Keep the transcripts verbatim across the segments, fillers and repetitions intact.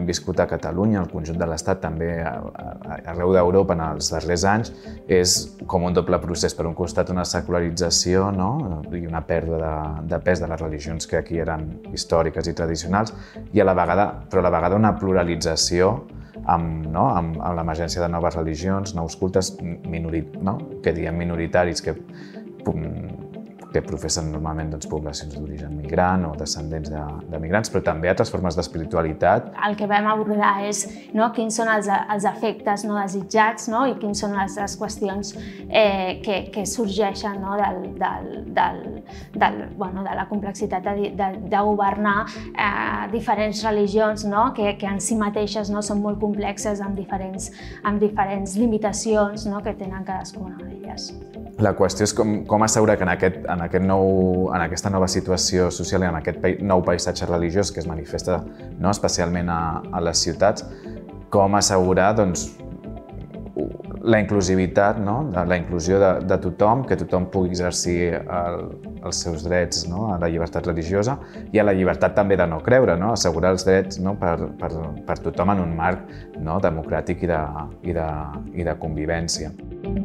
hem viscut a Catalunya, al conjunt de l'Estat, també arreu d'Europa en els darrers anys, és com un doble procés. Per un costat, una secularització, no? I una pèrdua de, de pes de les religions que aquí eren històriques i tradicionals, i a la vegada, però a la vegada una pluralització amb, no? amb, amb l'emergència de noves religions, nous cultes minorit, no? que diem minoritaris, que que professen normalment doncs, poblacions d'origen migrant o descendents de, de migrants, però també altres formes d'espiritualitat. El que vam abordar és no, quins són els, els efectes no desitjats, no, i quins són les, les qüestions eh, que, que sorgeixen no, del, del, del, del, bueno, de la complexitat de, de, de governar eh, diferents religions no, que, que en si mateixes no, són molt complexes amb diferents, amb diferents limitacions no, que tenen cadascuna d'elles. La qüestió és com, com assegurar que en, aquest, en, aquest nou, en aquesta nova situació social i en aquest nou paisatge religiós que es manifesta no, especialment a, a les ciutats, com assegurar doncs, la inclusivitat, no? la inclusió de, de tothom, que tothom pugui exercir el, els seus drets no? a la llibertat religiosa i a la llibertat també de no creure, no? assegurar els drets no? per, per, per tothom en un marc no? democràtic i de, i de, i de convivència.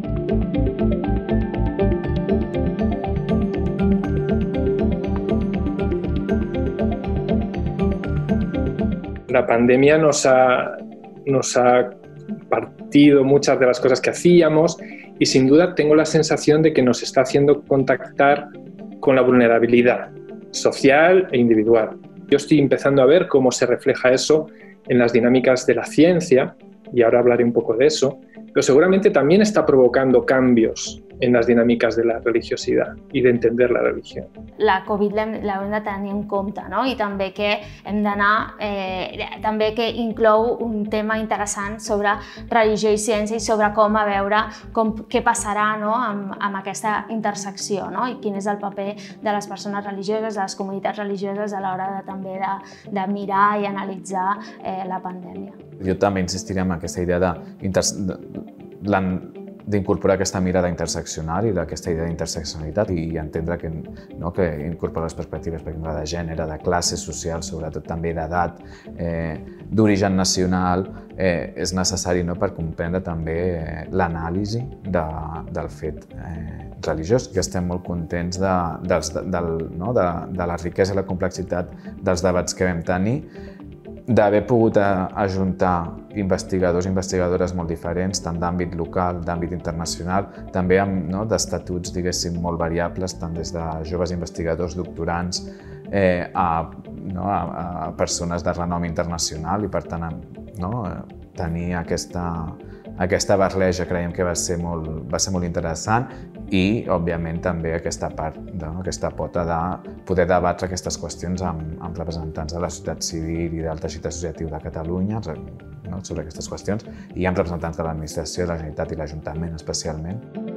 La pandemia nos ha, nos ha partido muchas de las cosas que hacíamos y sin duda tengo la sensación de que nos está haciendo contactar con la vulnerabilidad social e individual. Yo estoy empezando a ver cómo se refleja eso en las dinámicas de la ciencia y ahora hablaré un poco de eso, pero seguramente también está provocando cambios en las dinàmiques de la religiositat i d'entendre la religió. La Covid l'hem de tenir en compte, no? I també que hem d'anar, eh, també que inclou un tema interessant sobre religió i ciència i sobre com a veure com, què passarà no? amb, amb aquesta intersecció, no? I quin és el paper de les persones religioses, de les comunitats religioses a l'hora de, també de, de mirar i analitzar eh, la pandèmia. Jo també insistiré en aquesta idea de, de d'incorporar aquesta mirada interseccional i aquesta idea d'interseccionalitat i entendre que, no, que incorporar les perspectives, per exemple, de gènere, de classe social, sobretot també d'edat, eh, d'origen nacional, eh, és necessari no, per comprendre també eh, l'anàlisi de, del fet eh, religiós, que estem molt contents de, dels, de, del, no, de, de la riquesa i la complexitat dels debats que vam tenir, d'haver pogut ajuntar investigadors i investigadores molt diferents, tant d'àmbit local, d'àmbit internacional, també amb no, d'estatuts, diguéssim, molt variables, tant des de joves investigadors, doctorants, eh, a, no, a, a persones de renom internacional i, per tant, no, tenir aquesta, aquesta barreja creiem que va ser molt, va ser molt interessant i, òbviament, també aquesta part, no, aquesta pota de poder debatre aquestes qüestions amb, amb representants de la societat civil i del teixit associatiu de Catalunya no, sobre aquestes qüestions i amb representants de l'administració, de la Generalitat i l'Ajuntament, especialment.